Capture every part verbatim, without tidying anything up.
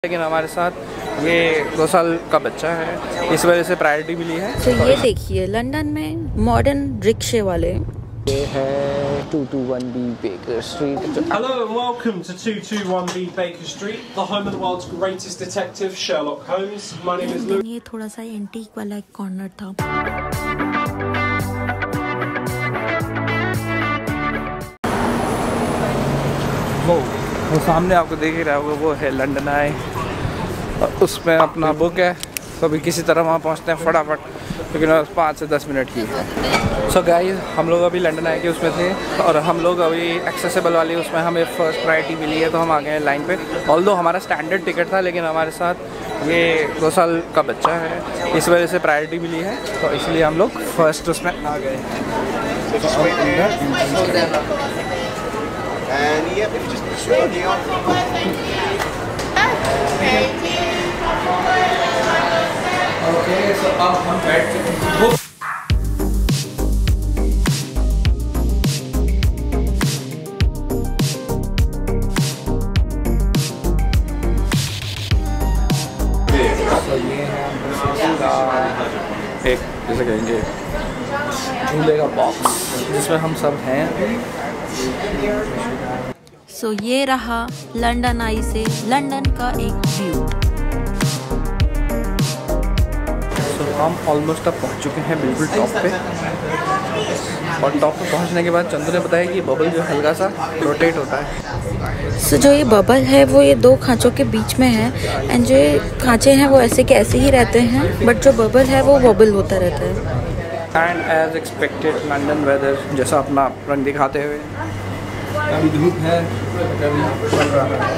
लेकिन हमारे साथ ये दो साल का बच्चा है, इस वजह से प्रायोरिटी मिली है। तो ये देखिए लंदन में मॉडर्न रिक्शे वाले। ये है two two one B Baker Street. Hello and welcome to two two one B Baker Street, the home of the world's greatest detective, Sherlock Holmes. My name is Lewis. ये थोड़ा सा antique वाला एक corner था। वो वो सामने आपको देख ही रहा होगा, वो है लंडनeye। उसमें अपना बुक है, तो अभी किसी तरह वहाँ पहुँचते हैं फटाफट, लेकिन पाँच से दस मिनट की है। सो गाइस, हम लोग अभी लंडनeye के उसमें थे और हम लोग अभी एक्सेसिबल वाली उसमें हमें फर्स्ट प्रायोरिटी मिली है, तो हम आ गए हैं लाइन पे। ऑल्दो हमारा स्टैंडर्ड टिकट था, लेकिन हमारे साथ ये दो साल का बच्चा है, इस वजह से प्रायोरिटी मिली है, तो इसलिए हम लोग फर्स्ट उसमें आ गए। And yep, if you just swing the Okay, so अब हम बैठ चुके हैं। तो ये है एक जैसे कहेंगे झूले का बॉक्स जिसमें हम सब हैं। सो so, ये रहा लंडनeye से लंदन का एक व्यू। so, हम ऑलमोस्ट अब पहुंच चुके हैं बिल्कुल टॉप पे, और टॉप पे पहुंचने के बाद चंदू ने बताया कि बबल जो हल्का सा रोटेट होता है। सो so, जो ये बबल है वो ये दो खांचों के बीच में है, एंड जो ये खांचे हैं वो ऐसे के ऐसे ही रहते हैं, बट जो बबल है वो वॉबल होता रहता है। And as expected London weather जैसा अपना रंग दिखाते हुए, कभी धूप है कभी बढ़ रहा है।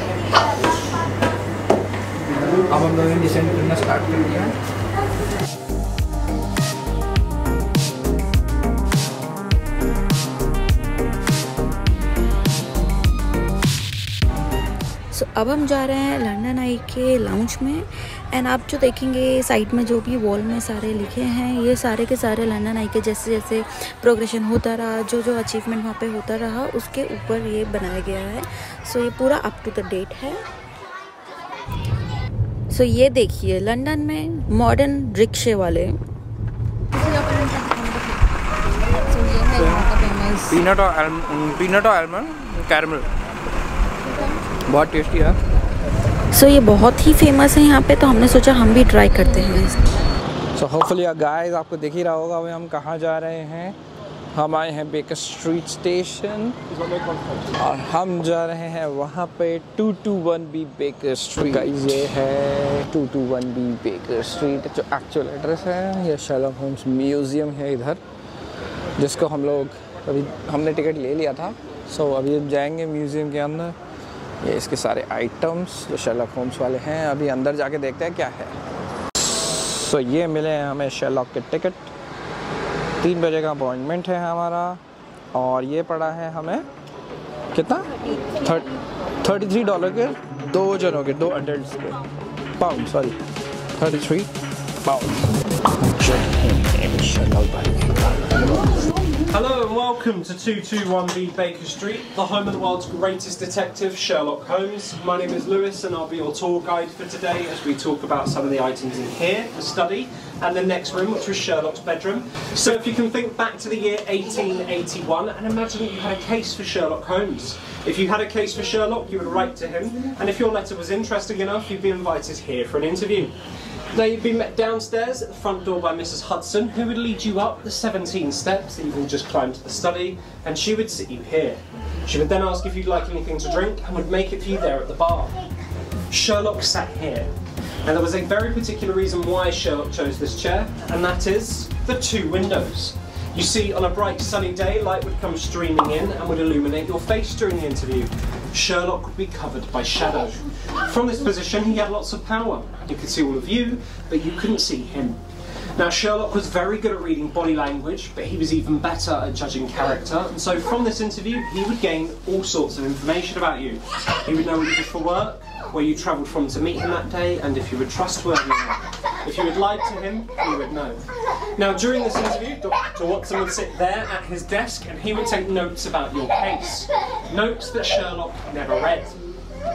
अब हम लोगों ने डिसेंड करना स्टार्ट कर दिया है। सो so, अब हम जा रहे हैं लंडनeye के लाउंज में, एंड आप जो देखेंगे साइड में जो भी वॉल में सारे लिखे हैं, ये सारे के सारे लंडनeye के जैसे जैसे प्रोग्रेशन होता रहा, जो जो अचीवमेंट वहाँ पे होता रहा, उसके ऊपर ये बनाया गया है। सो so, ये पूरा अप टू द डेट है। सो so, ये देखिए लंदन में मॉडर्न रिक्शे वाले। पीनट और पीनट और आलमंड कैरमल बहुत टेस्टी है। सो so, ये बहुत ही फेमस है यहाँ पे, तो हमने सोचा हम भी ट्राई करते हैं। सो होपफुली गाइस आपको दिख ही रहा होगा अभी हम कहाँ जा रहे हैं। हम आए हैं बेकर स्ट्रीट स्टेशन और हम जा रहे हैं वहाँ पे two two one B Baker Street. Guys ये है two two one B Baker Street, जो एक्चुअल एड्रेस है। ये शर्लॉक होम्स म्यूज़ियम है इधर, जिसको हम लोग अभी हमने टिकट ले लिया था। सो so, अभी जाएंगे म्यूज़ियम के अंदर। ये इसके सारे आइटम्स जो शर्लॉक होम्स वाले हैं, अभी अंदर जाके देखते हैं क्या है। सो so, ये मिले हैं हमें शर्लॉक के टिकट। तीन बजे का अपॉइंटमेंट है हमारा, और ये पड़ा है हमें कितना थर्टी थ्री डॉलर के दो जनों के, दो अडल्ट के pound sorry thirty three pound. Hello and welcome to two two one B Baker Street, the home of the world's greatest detective, Sherlock Holmes. My name is Lewis and I'll be your tour guide for today as we talk about some of the items in here, the study, and the next room, which was Sherlock's bedroom. So if you can think back to the year eighteen eighty-one and imagine that you had a case for Sherlock Holmes. If you had a case for Sherlock, you would write to him, and if your letter was interesting enough, you'd be invited here for an interview. Now you'd be met downstairs at the front door by Missus Hudson, who would lead you up the seventeen steps that you can just climb to the study, and she would sit you here. She would then ask if you'd like anything to drink and would make it for you there at the bar. Sherlock sat here. Now there was a very particular reason why Sherlock chose this chair, and that is the two windows. You see, on a bright sunny day, light would come streaming in and would illuminate your face during the interview. Sherlock would be covered by shadow. From this position, he had lots of power. You could see all of you, but you couldn't see him. Now, Sherlock was very good at reading body language, but he was even better at judging character. And so from this interview, he would gain all sorts of information about you. He would know what you did for work, where you travelled from to meet him that day, and if you were trustworthy or not. If you had lied to him, he would know. Now, during this interview, Doctor Watson would sit there at his desk and he would take notes about your case. Notes that Sherlock never read.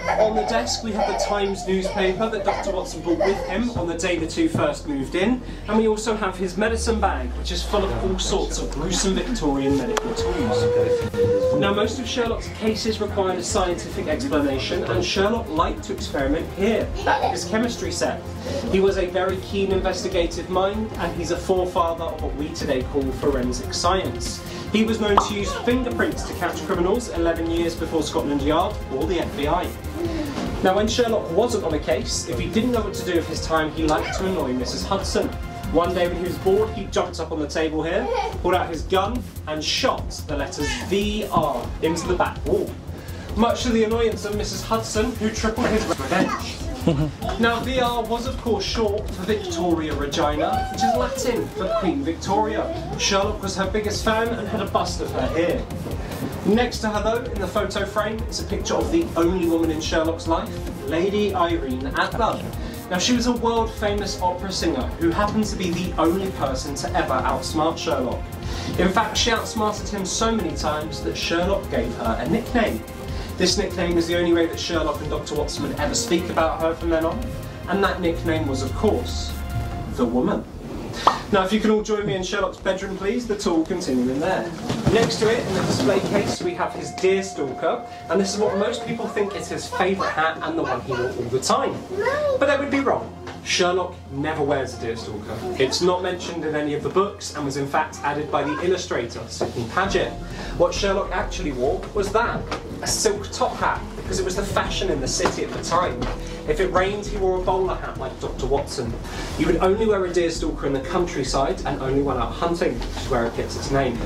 On the desk we have the Times newspaper that Doctor Watson brought with him on the day the two first moved in, and we also have his medicine bag, which is full of all sorts of gruesome Victorian medical tools. Now, most of Sherlock's cases required a scientific explanation, and Sherlock liked to experiment here, at his chemistry set. He was a very keen investigative mind, and he's a forefather of what we today call forensic science. He was known to use fingerprints to catch criminals eleven years before Scotland Yard or the F B I. Now, when Sherlock wasn't on a case, if he didn't know what to do with his time, he liked to annoy Missus Hudson. One day when he was bored, he jumped up on the table here, pulled out his gun and shot the letters V R into the back wall. Much to the annoyance of Missus Hudson, who tripled his revenge. Now, V R was of course short for Victoria Regina, which is Latin for Queen Victoria. Sherlock was her biggest fan and had a bust of her here. Next to her though, in the photo frame, is a picture of the only woman in Sherlock's life, Lady Irene Adler. Now, she was a world famous opera singer who happens to be the only person to ever outsmart Sherlock. In fact, she outsmarted him so many times that Sherlock gave her a nickname. This nickname is the only way that Sherlock and Doctor Watson would ever speak about her from then on, and that nickname was, of course, the Woman. Now, if you can all join me in Sherlock's bedroom, please, the tour will continue in there. Next to it, in the display case, we have his deerstalker, and this is what most people think is his favourite hat and the one he wore all the time. But they would be wrong. Sherlock never wears a deerstalker. It's not mentioned in any of the books and was in fact added by the illustrator, Sidney Paget. What Sherlock actually wore was that, a silk top hat, because it was the fashion in the city at the time. If it rained, he wore a bowler hat like Doctor Watson. You would only wear a deerstalker in the countryside and only when out hunting, which is where it gets its name.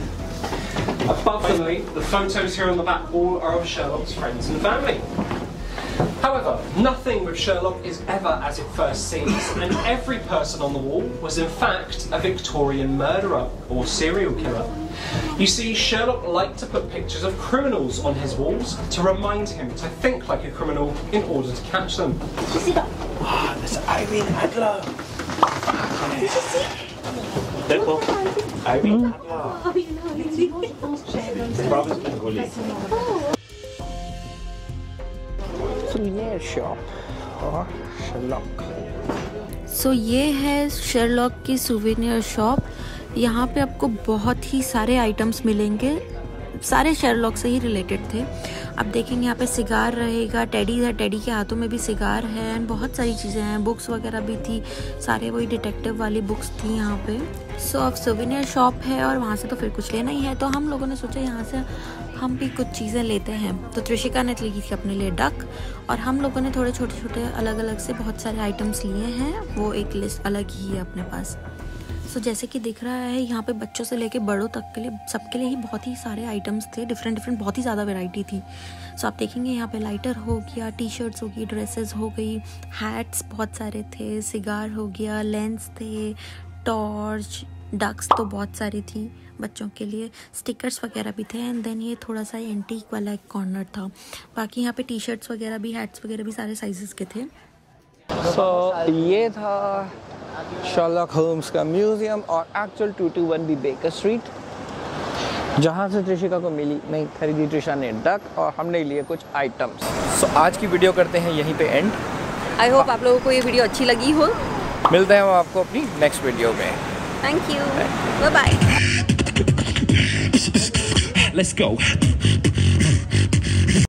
Above them, the photos here on the back wall are of Sherlock's friends and family. However, nothing with Sherlock is ever as it first seems, and every person on the wall was in fact a Victorian murderer or serial killer. You see, Sherlock liked to put pictures of criminals on his walls to remind him to think like a criminal in order to catch them. Ah, that's Irene Adler. देखो, Irene Adler. souvenir shop और Sherlock. So so, ये है Sherlock की souvenir shop. यहाँ पे आपको बहुत ही सारे आइटम्स मिलेंगे, सारे शेरलॉक से ही रिलेटेड थे. आप देखेंगे यहाँ पे सिगार रहेगा, टेडी है, टेडी के हाथों में भी सिगार है, एंड बहुत सारी चीज़ें हैं. बुक्स वगैरह भी थी, सारे वही डिटेक्टिव वाली बुक्स थी यहाँ पे. सो so, अब सुवेनियर शॉप है और वहाँ से तो फिर कुछ लेना ही है, तो हम लोगों ने सोचा यहाँ से हम भी कुछ चीज़ें लेते हैं. तो त्रिशिका ने ली थी अपने लिए डक, और हम लोगों ने थोड़े छोटे छोटे अलग अलग से बहुत सारे आइटम्स लिए हैं. वो एक लिस्ट अलग ही है अपने पास. सो so, जैसे कि दिख रहा है यहाँ पे बच्चों से लेके बड़ों तक के लिए, सबके लिए ही बहुत ही सारे आइटम्स थे. डिफरेंट डिफरेंट बहुत ही ज़्यादा वैरायटी थी. सो so, आप देखेंगे यहाँ पे लाइटर हो गया, टी शर्ट्स हो गई, ड्रेसेस हो गई, हैट्स बहुत सारे थे, सिगार हो गया, लेंस थे, टॉर्च, डक्स तो बहुत सारी थी बच्चों के लिए, स्टिकर्स वगैरह भी थे. एंड देन ये थोड़ा सा एंटीक वाला एक कॉर्नर था. बाकी यहाँ पे टी शर्ट्स वगैरह भी, हैट्स वगैरह भी सारे साइजेस के थे. सो so, ये था शर्लॉक होम्स का म्यूज़ियम और actual two two one B Baker Street, जहाँ से त्रिशिका को मिली, नहीं खरीदी त्रिशा ने डक और हमने लिए कुछ आइटम्स. सो so, आज की वीडियो करते हैं यहीं पे एंड. आई होप आप लोगों को ये वीडियो अच्छी लगी हो. मिलते हैं हम आपको अपनी नेक्स्ट वीडियो में. Thank you, bye bye. Let's go.